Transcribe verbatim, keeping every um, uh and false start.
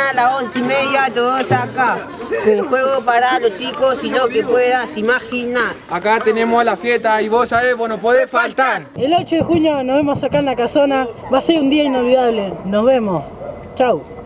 mañana a las once y media todos acá, con juego para los chicos y lo que puedas imaginar. Acá tenemos la fiesta y vos sabés, vos no podés faltar. El ocho de junio nos vemos acá en la casona, va a ser un día inolvidable. Nos vemos. Chau.